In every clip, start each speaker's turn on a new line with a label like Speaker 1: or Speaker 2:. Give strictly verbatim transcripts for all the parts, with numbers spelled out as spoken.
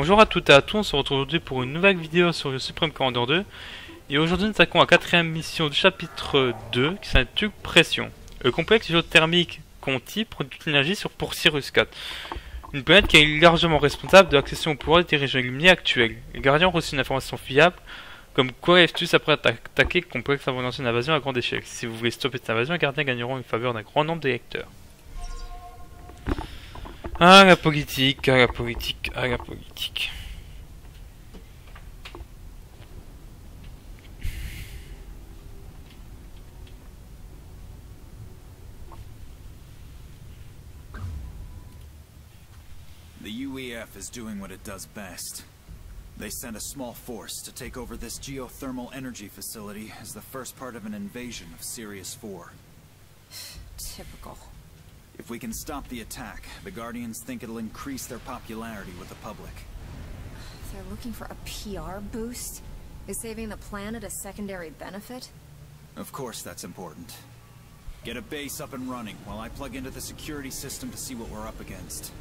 Speaker 1: Bonjour à toutes et à tous, on se retrouve aujourd'hui pour une nouvelle vidéo sur le Supreme Commander deux. Et aujourd'hui nous attaquons la quatrième mission du chapitre deux qui s'intitule Pression. Le complexe géothermique Conti produit toute l'énergie sur pour Sirius quatre. Une planète qui est largement responsable de l'accession au pouvoir des dirigeants lumineux actuels. Les gardiens ont reçu une information fiable, comme quoi Eftus après attaquer le complexe avant de lancer une invasion à grande échelle. Si vous voulez stopper cette invasion, les gardiens gagneront une faveur d'un grand nombre d'électeurs. Ah la politique, ah la politique, ah la politique.
Speaker 2: The U E F is doing what it does best. They sent a small force to take over this geothermal energy facility as the first part of an invasion of Sirius four.
Speaker 3: Typical.
Speaker 2: If we can stop the attack, the Guardians think it'll increase their popularity with the public.
Speaker 3: They're looking for a P R boost? Is saving the planet a secondary benefit?
Speaker 2: Of course that's important. Get a base up and running while I plug into the security system to see what we're up against.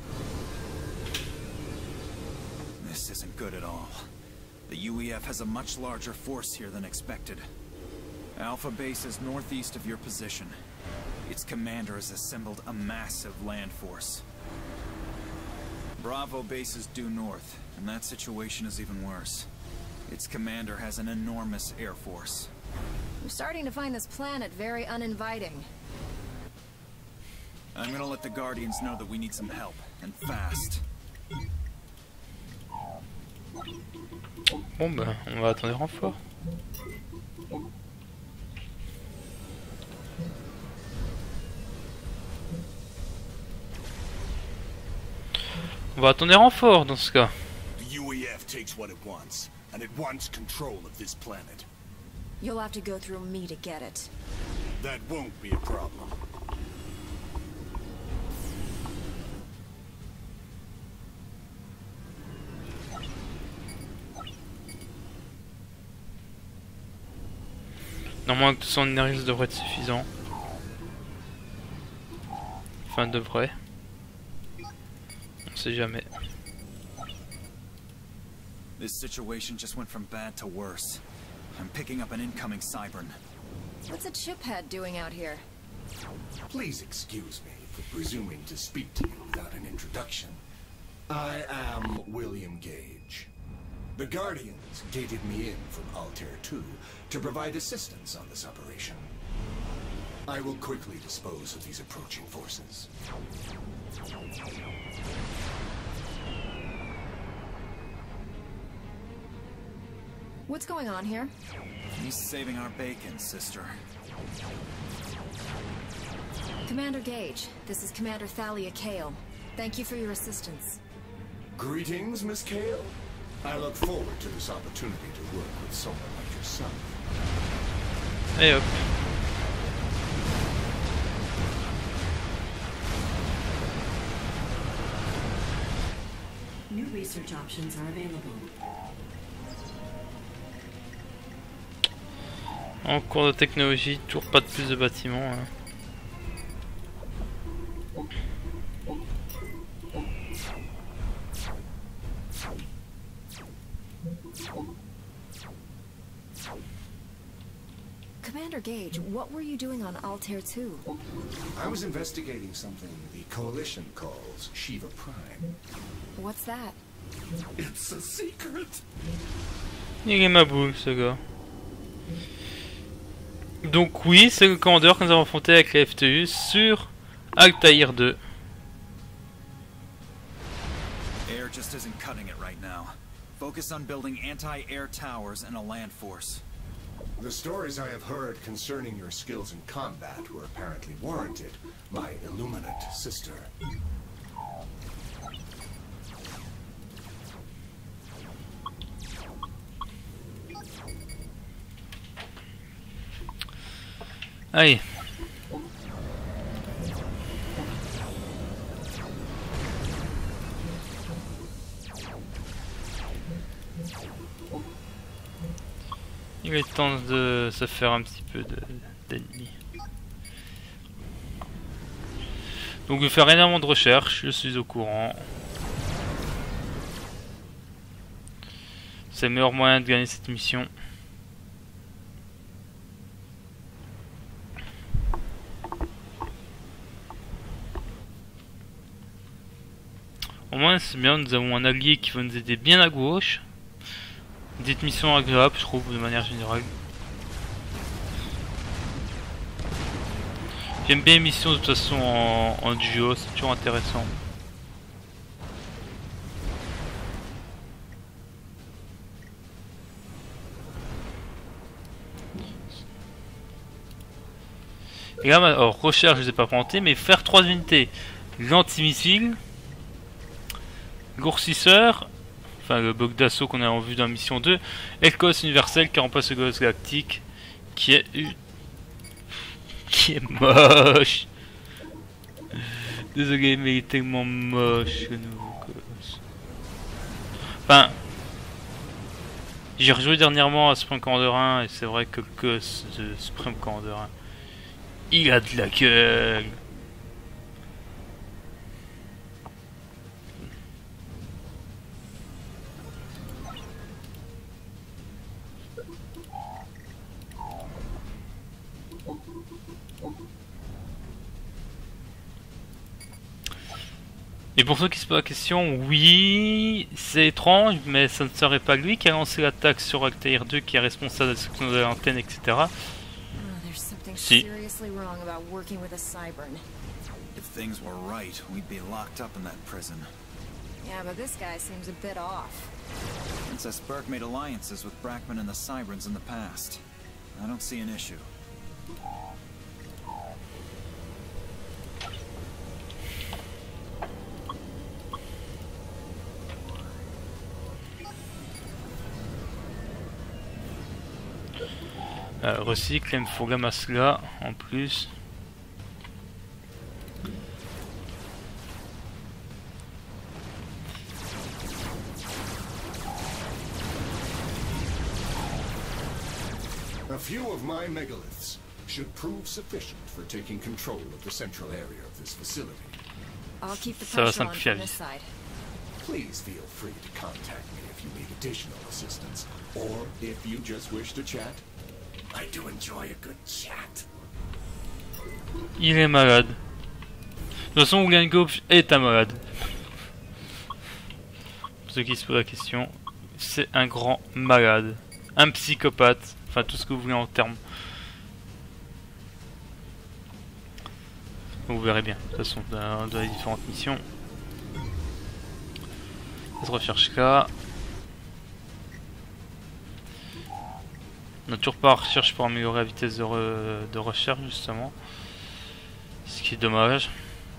Speaker 2: This isn't good at all. The U E F has a much larger force here than expected. Alpha Base is northeast of your position. Its commander has assembled a massive land force. Bravo Base is due north, and that situation is even worse. Its commander has an enormous air force.
Speaker 3: I'm starting to find this planet very uninviting.
Speaker 2: I'm gonna let the Guardians know that we need some help, and fast.
Speaker 1: Bon ben, on va attendre les renforts. On va attendre les renforts dans ce cas.
Speaker 4: The U E F takes what it wants, and it wants control of this planet.
Speaker 3: You'll have to go through me to get it.
Speaker 4: That won't be a problem.
Speaker 1: Normalement avec tout son énergie ça devrait être suffisant. Enfin devrait. On sait jamais.
Speaker 2: This situation just went from bad to worse. I'm picking up an incoming Cybern.
Speaker 3: What's a chiphead doing out here?
Speaker 4: Please excuse me for presuming to speak to you without an introduction. I am William Gage. The Guardians gated me in from Altair two to provide assistance on this operation. I will quickly dispose of these approaching forces.
Speaker 3: What's going on here?
Speaker 2: He's saving our bacon, sister.
Speaker 3: Commander Gage, this is Commander Thalia Kale. Thank you for your assistance.
Speaker 4: Greetings, Miss Kale. I look forward to this opportunity to work with someone like yourself.
Speaker 1: Et hop.
Speaker 5: New research options are available.
Speaker 1: En cours de technologie, toujours pas de plus de bâtiments. Hein.
Speaker 3: Commander Gage, what were you doing on Altair two?
Speaker 4: I was investigating something the Coalition calls Shiva Prime.
Speaker 3: What's that?
Speaker 4: It's a secret.
Speaker 1: Il est ma boule ce gars. Donc oui, c'est le commandeur que nous avons affronté avec la F T U sur Altair deux.
Speaker 2: Air just isn't cutting it right now. Focus on building anti-air towers and a land force.
Speaker 4: The stories I have heard concerning your skills in combat were apparently warranted, my Illuminate sister.
Speaker 1: Allez. Il est temps de se faire un petit peu d'ennemis. Donc je vais faire énormément de recherches, je suis au courant. C'est le meilleur moyen de gagner cette mission. Au moins c'est bien, nous avons un allié qui va nous aider bien à gauche. Des missions agréables, je trouve, de manière générale. J'aime bien les missions de toute façon en, en duo, c'est toujours intéressant. Et là, alors, recherche, je ne les ai pas plantés, mais faire trois unités. L'antimissile, l'ourcisseur, enfin le bug d'assaut qu'on a en vue dans la mission deux, et le colosse universel qui remplace le colosse galactique, qui est qui est moche. Désolé, mais il est tellement moche le nouveau colosse. Enfin, j'ai rejoué dernièrement à Supreme Commander un et c'est vrai que le colosse de Supreme Commander un, il a de la gueule. Et pour ceux qui se posent la question, oui, c'est étrange, mais ça ne serait pas lui qui a lancé l'attaque sur Altair deux qui est responsable de la destruction de l'antenne, et cetera. Si.
Speaker 2: If things were right, we'd be locked up in that prison.
Speaker 3: Yeah, but this guy seems a bit off.
Speaker 2: Princess Burke made alliances with Brackman and the Cyberns in the past. I don't see an issue.
Speaker 1: Euh, recycle, il me faut ramasser là en plus.
Speaker 4: A few of my megaliths should prove sufficient for taking control of the central area of this facility.
Speaker 3: I'll keep the
Speaker 1: Ça va
Speaker 3: pressure on
Speaker 1: simplifier
Speaker 3: from
Speaker 1: la
Speaker 3: this
Speaker 1: vie.
Speaker 3: side.
Speaker 4: Please feel free to contact me if you need additional assistance, or if you just wish to chat. I do enjoy a good chat.
Speaker 1: Il est malade. De toute façon, William Gage est un malade. Pour ceux qui se posent la question, c'est un grand malade. Un psychopathe. Enfin, tout ce que vous voulez en termes. Vous verrez bien, de toute façon, dans, dans les différentes missions. Cette recherche là. On n'a toujours pas recherche pour améliorer la vitesse de, re, de recherche, justement. Ce qui est dommage.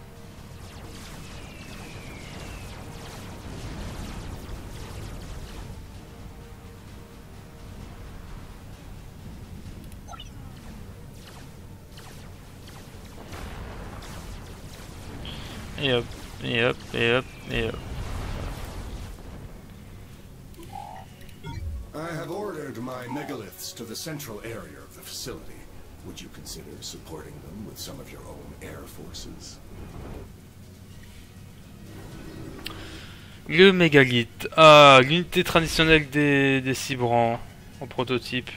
Speaker 1: Et hop, et hop, et hop, et hop.
Speaker 4: I have ordered my megaliths to the central area of the facility. Would you consider supporting them with some of your own air forces?
Speaker 1: Le mégalithe. Ah, l'unité traditionnelle des, des Cybrans en prototype.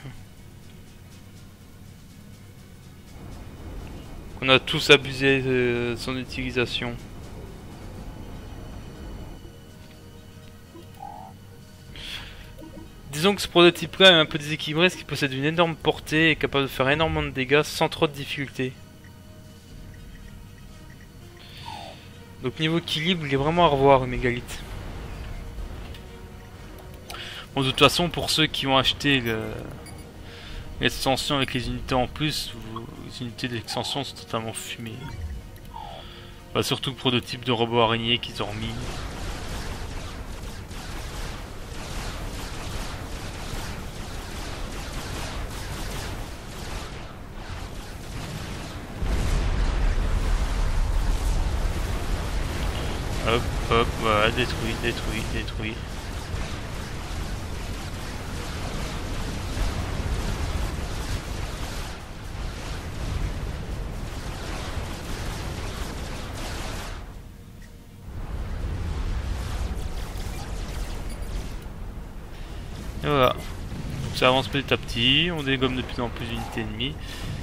Speaker 1: On a tous abusé de son utilisation. Disons que ce prototype-là est un peu déséquilibré, parce qu'il possède une énorme portée et est capable de faire énormément de dégâts sans trop de difficultés. Donc niveau équilibre, il est vraiment à revoir le mégalithe. Bon, de toute façon, pour ceux qui ont acheté l'extension avec les unités en plus, vous, les unités d'extension sont totalement fumées. Bah, surtout le prototype de robot araignée qu'ils ont remis. Hop, hop, voilà, détruit, détruit, détruit. Et voilà. Donc ça avance petit à petit, on dégomme de plus en plus d'unités ennemies.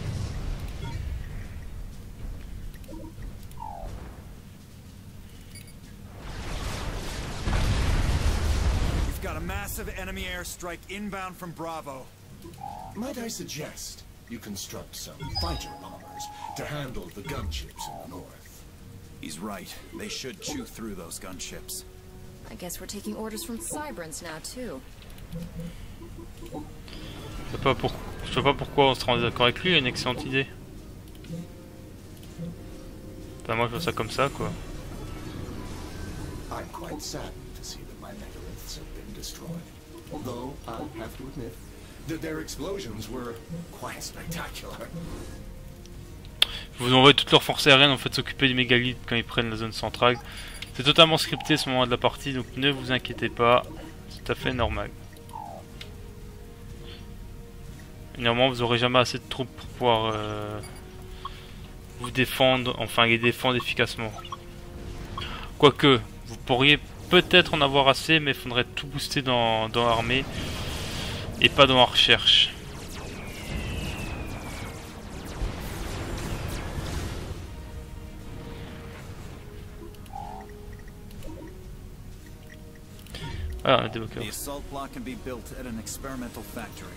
Speaker 2: We've got a massive enemy airstrike inbound from Bravo.
Speaker 4: Might I suggest you construct some fighter bombers to handle the gunships in the north?
Speaker 2: He's right. They should chew through those gunships.
Speaker 3: I guess we're taking orders from Cybrans now, too.
Speaker 1: Je sais pas, pour... Je sais pas pourquoi on se rend d'accord avec lui, il a une excellente idée. Enfin, moi je vois ça comme ça, quoi.
Speaker 4: I'm quite saddened to see that my megaliths have been destroyed. Though I have to admit that their explosions were quite spectacular.
Speaker 1: Je vous envoie toutes leurs forces aériennes en fait s'occuper du mégalithe quand ils prennent la zone centrale. C'est totalement scripté ce moment de la partie, donc ne vous inquiétez pas, c'est tout à fait normal. Et normalement vous aurez jamais assez de troupes pour pouvoir euh, vous défendre, enfin les défendre efficacement. Quoique, vous pourriez peut-être en avoir assez, mais il faudrait tout booster dans, dans l'armée et pas dans la recherche. Ah, on a débloqué.
Speaker 2: The assault block can be built at an experimental factory.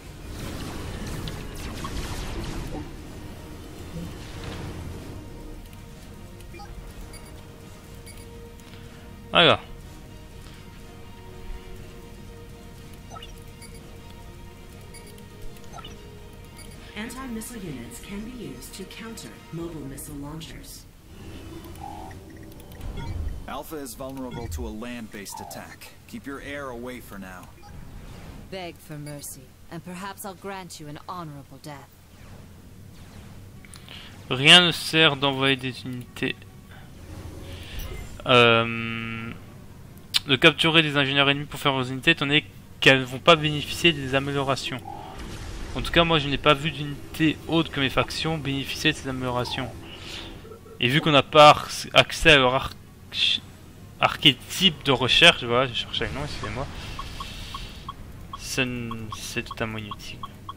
Speaker 1: Voilà.
Speaker 5: Anti-missile units can be used to counter mobile missile launchers.
Speaker 2: Alpha is vulnerable to a land-based attack. Keep your air away for now.
Speaker 6: Beg for mercy, and perhaps I'll grant you an honorable death.
Speaker 1: Rien ne sert d'envoyer des unités. Euh, de capturer des ingénieurs ennemis pour faire vos unités, étant donné qu'elles ne vont pas bénéficier des améliorations. En tout cas, moi je n'ai pas vu d'unités autres que mes factions bénéficier de ces améliorations. Et vu qu'on n'a pas accès à leur arc archétype de recherche, voilà, je cherchais le nom, excusez-moi, c'est totalement inutile.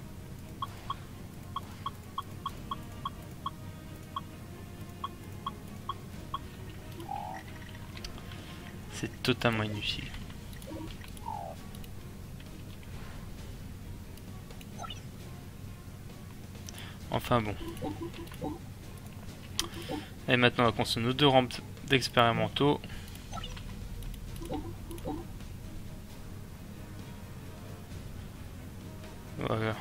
Speaker 1: C'est totalement inutile. Enfin bon. Et maintenant on va construire nos deux rampes d'expérimentaux. Voilà.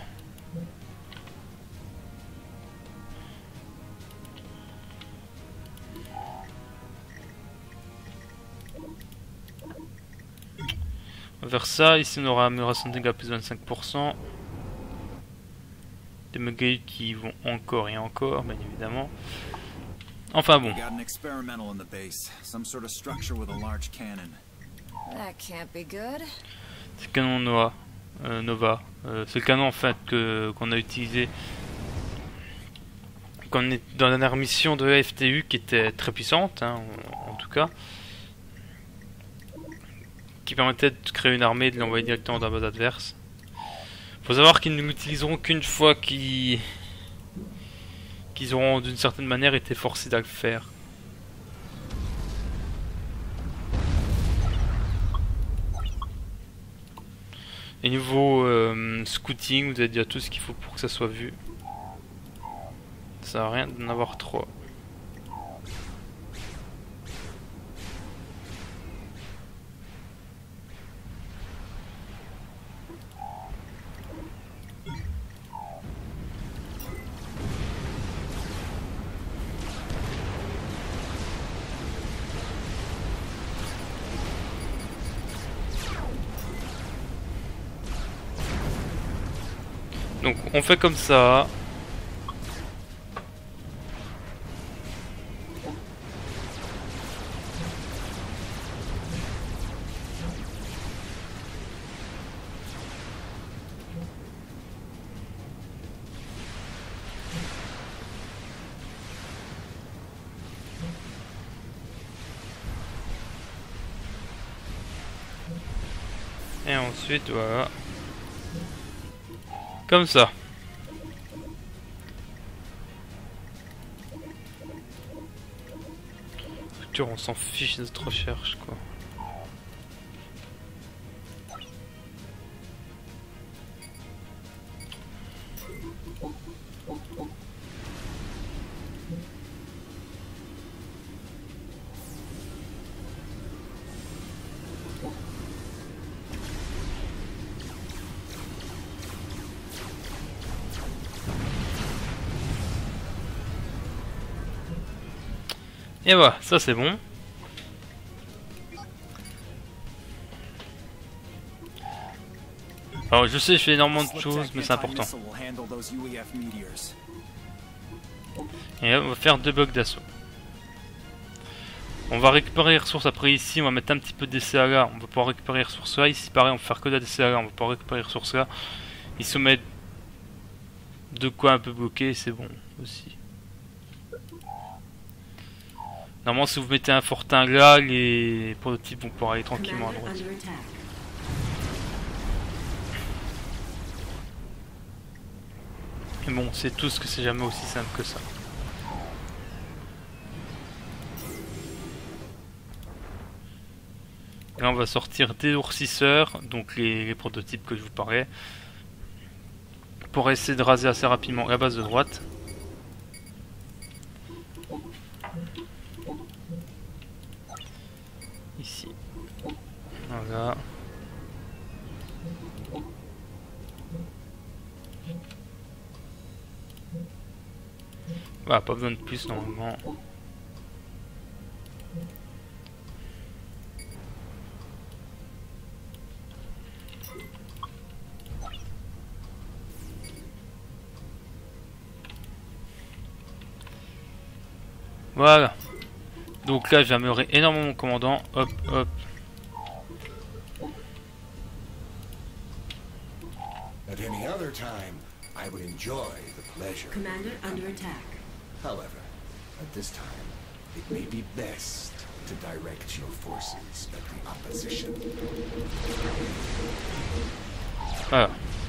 Speaker 1: On va faire ça. Ici on aura amélioration de dégâts plus vingt-cinq pour cent. Des mégalithes qui vont encore et encore, bien évidemment. Enfin bon.
Speaker 2: Got an experimental in the base, some sort of structure with a large cannon.
Speaker 3: That can't be good.
Speaker 1: C'est le canon Nova. Euh, Nova. Euh, c'est le canon en fait que qu'on a utilisé quand on est dans la dernière mission de F T U qui était très puissante, hein, en, en tout cas, qui permettait de créer une armée et de l'envoyer directement dans la base adverse. Faut savoir qu'ils ne l'utiliseront qu'une fois qu'ils qu'ils auront d'une certaine manière été forcés à le faire. Et niveau euh, scouting, vous avez déjà tout ce qu'il faut pour que ça soit vu. Ça sert à rien d'en avoir trois. Donc on fait comme ça. Et ensuite voilà. Comme ça. On s'en fiche de notre recherche quoi. Et voilà, ça c'est bon. Alors je sais, je fais énormément de choses, mais c'est important. Et là, on va faire deux blocs d'assaut. On va récupérer les ressources après ici, on va mettre un petit peu de D C A là, on va pouvoir récupérer les ressources là. Ici pareil, on va faire que de la D C A là, on va pouvoir récupérer les ressources là. Ici on met de quoi un peu bloquer, c'est bon aussi. Normalement si vous mettez un fortin là, les prototypes vont pouvoir aller tranquillement à droite. Mais bon, c'est tout ce que c'est jamais aussi simple que ça. Là on va sortir des ourcisseurs, donc les, les prototypes que je vous parlais, pour essayer de raser assez rapidement la base de droite. Ici. Voilà. Voilà, pas besoin de plus normalement. Voilà. Donc là j'améliorerai énormément mon commandant. Hop, hop.
Speaker 4: At any other time, I would enjoy the pleasure.
Speaker 5: Commander under attack.
Speaker 4: However, at this time, it may be best to direct your forces at the opposition.
Speaker 1: Voilà.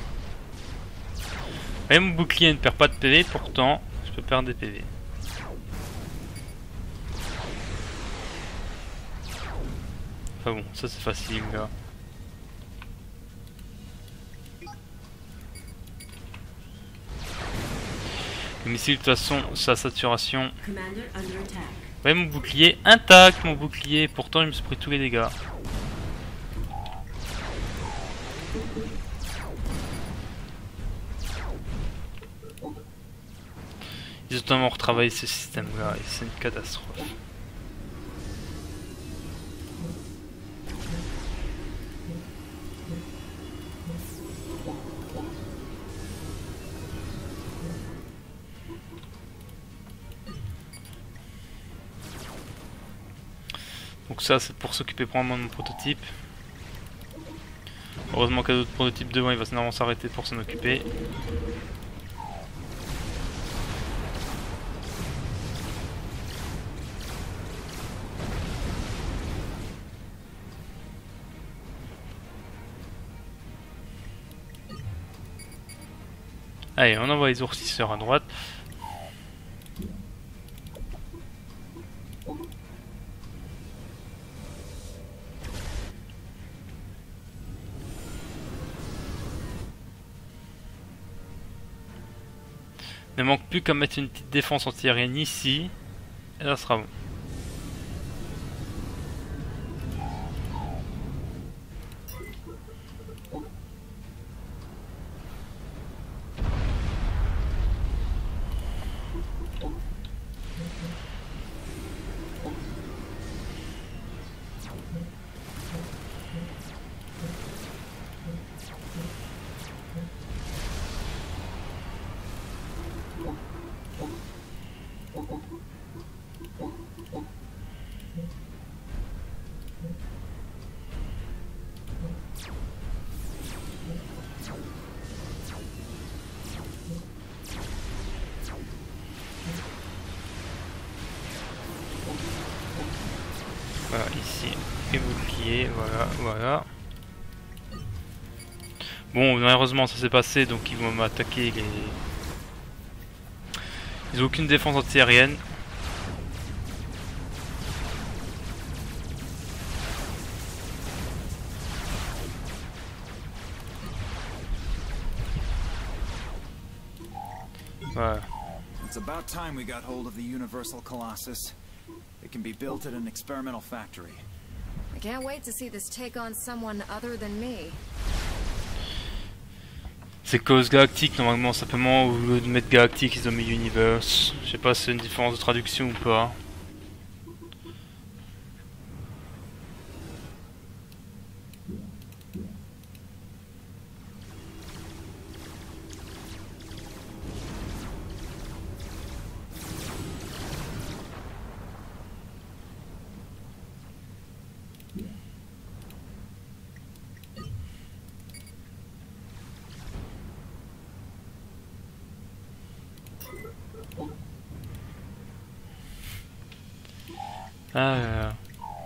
Speaker 1: Et mon bouclier ne perd pas de P V, pourtant je peux perdre des P V. Enfin bon, ça c'est facile là. Le missile de toute façon, sa saturation. Ouais, mon bouclier intact, mon bouclier. Pourtant, je me suis pris tous les dégâts. Ils ont totalement retravaillé ce système-là et c'est une catastrophe. Donc ça c'est pour s'occuper probablement de mon prototype. Heureusement qu'il y a d'autres prototypes devant, il va normalement s'arrêter pour s'en occuper. Allez, on envoie les ourcisseurs à droite. Il ne manque plus qu'à mettre une petite défense antiaérienne ici, et ça sera bon. Voilà, ici, et bouclier, voilà, voilà. Bon, malheureusement ça s'est passé, donc ils vont m'attaquer les... Ils ont aucune défense antiaérienne. Voilà.
Speaker 2: It's about time we got hold of the Universal Colossus. It can be built at an experimental factory.
Speaker 3: I can't wait to see this take on someone other than me.
Speaker 1: C'est cause galactique normalement, simplement au lieu de mettre galactique ils ont mis universe. Je sais pas si c'est une différence de traduction ou pas. Ah là là.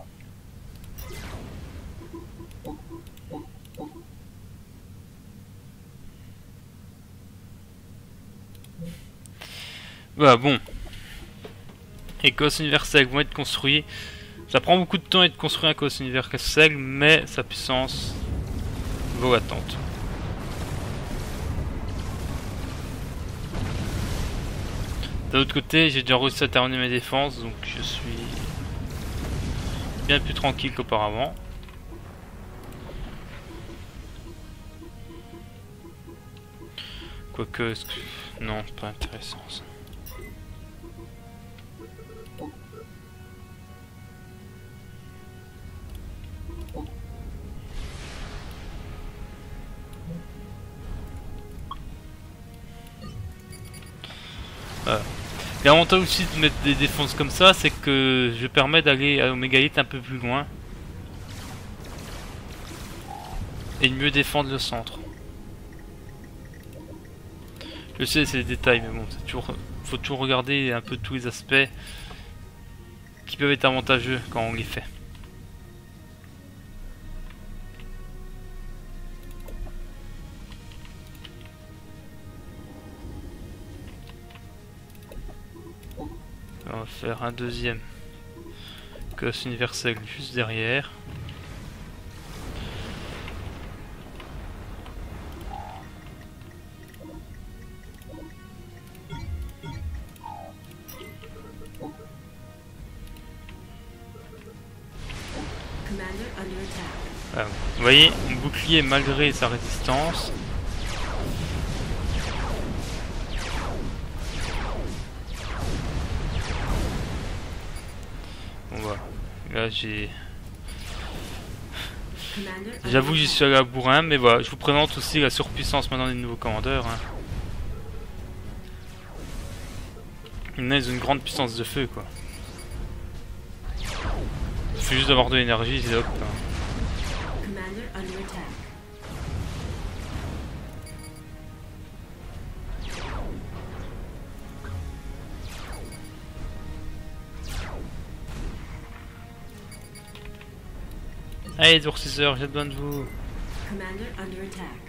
Speaker 1: Bah bon. Les colosses universels vont être construits. Ça prend beaucoup de temps de construire un colosse universel, mais sa puissance vaut l'attente. D'un autre côté, j'ai déjà réussi à terminer mes défenses, donc je suis bien plus tranquille qu'auparavant. Quoique, est-ce que... non, pas intéressant ça. Voilà. L'avantage aussi de mettre des défenses comme ça, c'est que je permets d'aller au mégalithe un peu plus loin et de mieux défendre le centre. Je sais, c'est des détails, mais bon, c'est toujours, faut toujours regarder un peu tous les aspects qui peuvent être avantageux quand on les fait. On va faire un deuxième colosse universel juste derrière. Voilà. Vous voyez, mon bouclier malgré sa résistance. Bon voilà, là j'ai... J'avoue que j'y suis allé à bourrin, mais voilà, je vous présente aussi la surpuissance maintenant des nouveaux commandeurs. Hein. Ils ont une grande puissance de feu quoi. Il faut juste avoir de l'énergie, c'est hop. Hein. Allez, durcisseur, j'ai besoin de vous.
Speaker 5: Commander under attack.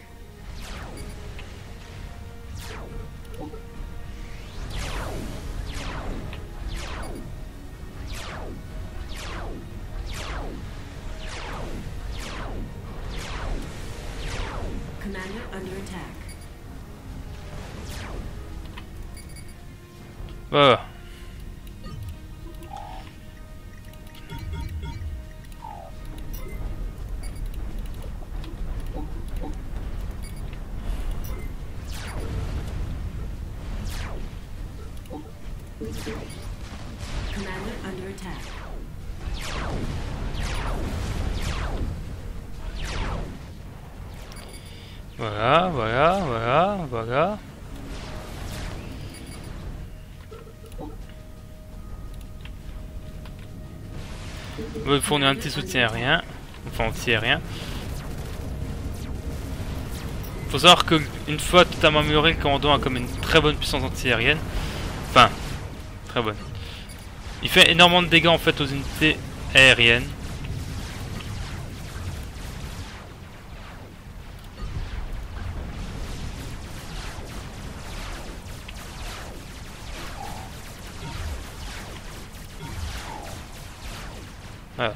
Speaker 5: Commander under attack.
Speaker 1: Voilà.
Speaker 5: Commander under attack.
Speaker 1: Voilà, voilà, voilà, voilà. On va fournir un petit soutien aérien. Enfin, anti-aérien. Faut savoir que une fois totalement amélioré, le commandant a comme une très bonne puissance anti-aérienne. Enfin, très bonne. Il fait énormément de dégâts en fait aux unités aériennes. Voilà.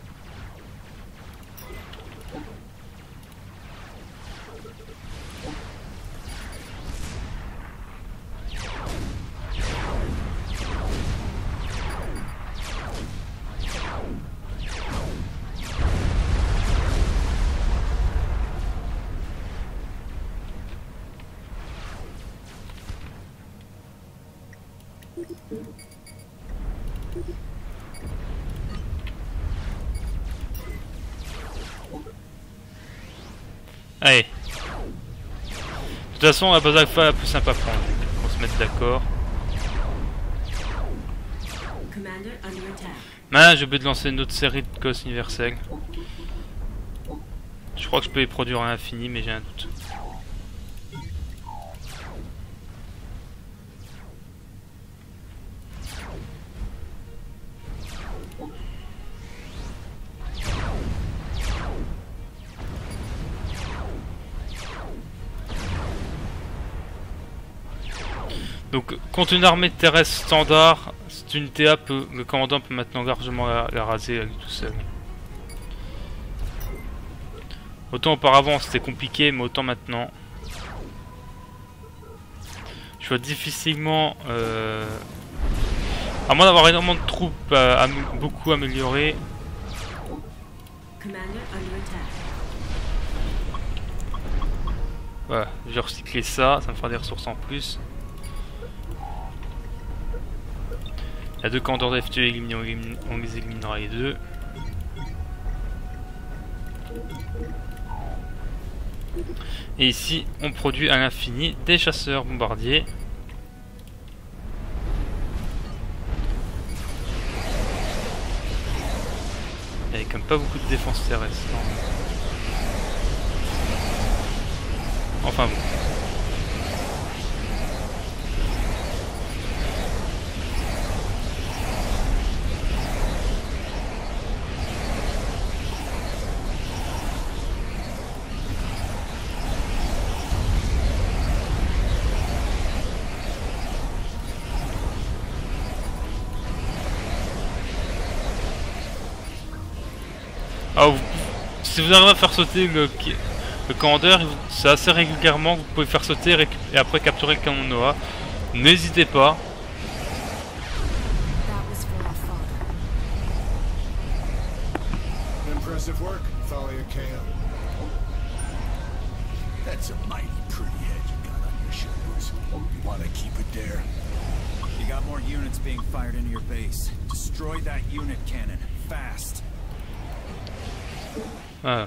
Speaker 1: Allez. De toute façon, la base alpha la plus simple à prendre. On va se mettre d'accord. Maintenant, j'ai oublié de lancer une autre série de cosses universelles. Je crois que je peux les produire à l'infini, mais j'ai un doute. Donc, contre une armée terrestre standard, cette unité A peut, le commandant peut maintenant largement la, la raser à lui tout seul. Autant auparavant c'était compliqué, mais autant maintenant. Je vois difficilement, euh, à moins d'avoir énormément de troupes à, à beaucoup améliorées. Voilà, je vais recycler ça, ça me fera des ressources en plus. Il y a deux commandants d'F deux éliminés, on, élimine, on les éliminera les deux. Et ici, on produit à l'infini des chasseurs bombardiers. Il n'y a quand même pas beaucoup de défense terrestre. Enfin bon. Ah, vous, si vous arrivez à faire sauter le, le commandeur, c'est assez régulièrement que vous pouvez faire sauter et après capturer le canon Noah. N'hésitez pas.
Speaker 4: Impressive work, Thalia Kael. That's a mighty pretty head you got on your shoulders. You want to keep it there?
Speaker 2: You got more units being fired into your base. Destroy that unit cannon, fast.
Speaker 1: Voilà.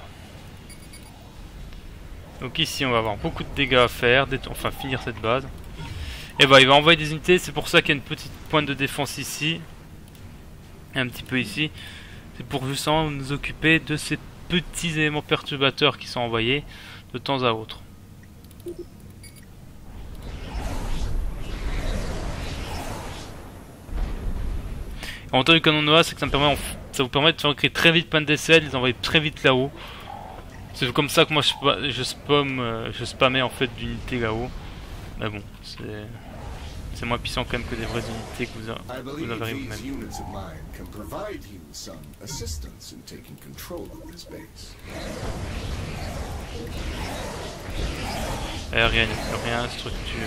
Speaker 1: Donc ici on va avoir beaucoup de dégâts à faire, enfin finir cette base. Et bah il va envoyer des unités, c'est pour ça qu'il y a une petite pointe de défense ici. Et un petit peu ici. C'est pour justement nous occuper de ces petits éléments perturbateurs qui sont envoyés de temps à autre. L'avantage du canon Noah, c'est que ça, me permet, ça vous permet de faire créer très vite plein de décès, de les envoyer très vite là-haut. C'est comme ça que moi je, je, spam, je spammais en fait d'unités là-haut. Mais bon, c'est moins puissant quand même que des vraies unités que vous, a, vous avez vous-même. Rien, rien, structure.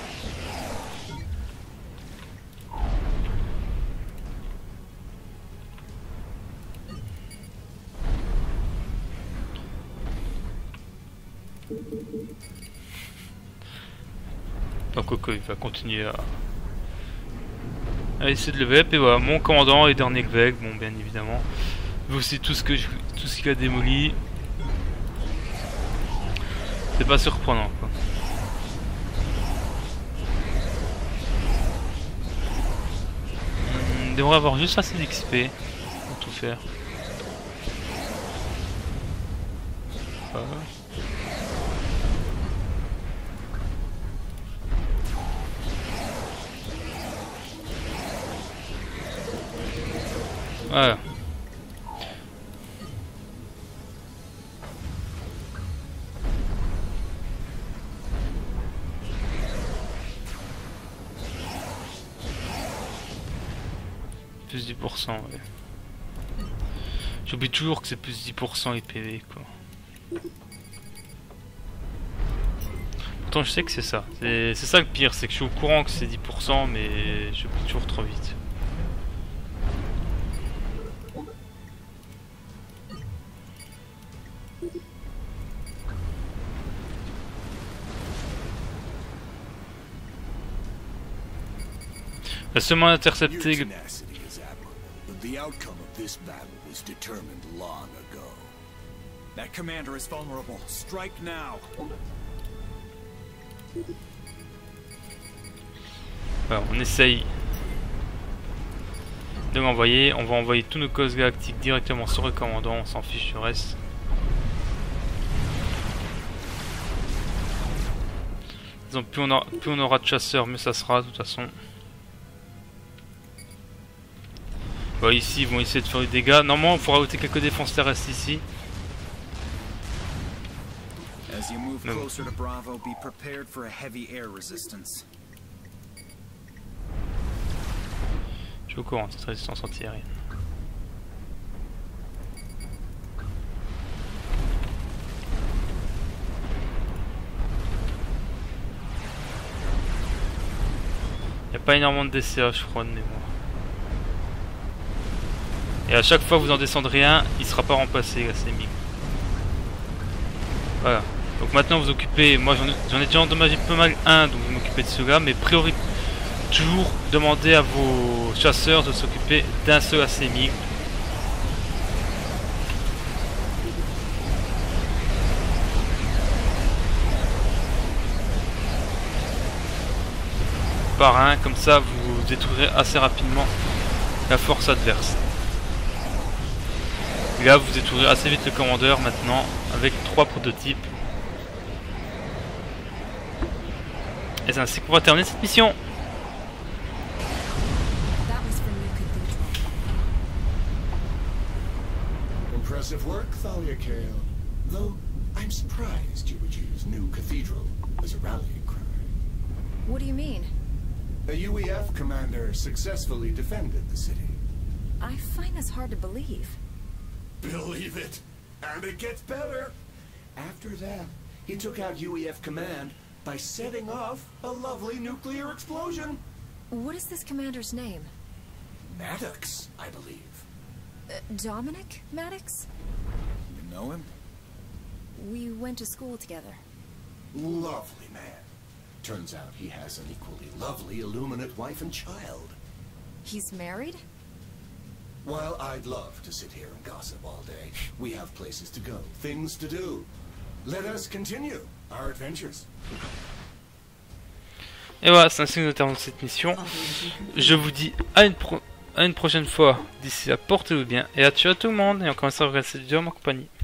Speaker 1: Donc Coco il va continuer à, à essayer de level up et voilà mon commandant et dernier level, bon bien évidemment. Vu aussi tout ce que je, tout ce qu'il a démoli. C'est pas surprenant quoi. On devrait avoir juste assez d'X P pour tout faire. Voilà. Voilà. Plus dix pour cent, ouais. J'oublie toujours que c'est plus dix pour cent les P V quoi. Pourtant je sais que c'est ça. C'est ça le pire, c'est que je suis au courant que c'est dix pour cent mais j'oublie toujours trop vite. La seulement intercepté le...
Speaker 4: The outcome of this battle was determined long ago.
Speaker 2: That commander is vulnerable. Strike now.
Speaker 1: Alors, on essaye de m'envoyer. On va envoyer tous nos causes galactiques directement sur le commandant. On s'en fiche du reste. Disons, plus on, aura, plus on aura de chasseurs, mieux ça sera de toute façon. Bon, ici, ils vont essayer de faire du dégât. Normalement, il faut rajouter quelques défenses terrestres ici.
Speaker 2: As you move closer to Bravo, be prepared for a heavy air resistance.
Speaker 1: Je suis au courant de cette résistance antiaérienne. Il n'y a pas énormément de D C A, je crois, de mémoire. Et à chaque fois que vous en descendrez un, il sera pas remplacé, la C M I. Voilà. Donc maintenant vous occupez, moi j'en ai déjà endommagé pas mal un, donc vous m'occupez de ceux-là, mais priorité, toujours demandez à vos chasseurs de s'occuper d'un seul A C M I. Par un, comme ça vous détruirez assez rapidement la force adverse. Et là vous détruirez assez vite le commandeur maintenant avec trois prototypes. Et c'est ainsi qu'on va terminer cette mission.
Speaker 4: Impressive work, Thalia Kale. Though I'm surprised you would use New Cathedral as a rallying cry.
Speaker 3: What do you mean?
Speaker 4: A U E F commander successfully defended the city.
Speaker 3: I find this hard to believe.
Speaker 4: Believe it, and it gets better. After that, he took out U E F command by setting off a lovely nuclear explosion.
Speaker 3: What is this commander's name?
Speaker 4: Maddox, I believe.
Speaker 3: Uh, Dominic Maddox?
Speaker 2: You know him?
Speaker 3: We went to school together.
Speaker 4: Lovely man. Turns out he has an equally lovely illuminate wife and child.
Speaker 3: He's married?
Speaker 4: While I'd love to sit here and gossip all day, we have places to go, things to do. Let us continue our adventures.
Speaker 1: Et voilà, c'est ainsi que nous terminons cette mission. Je vous dis à une, pro à une prochaine fois. D'ici là, portez-vous bien et à ciao tout le monde. Et encore une fois, regardez cette vidéo en ma compagnie.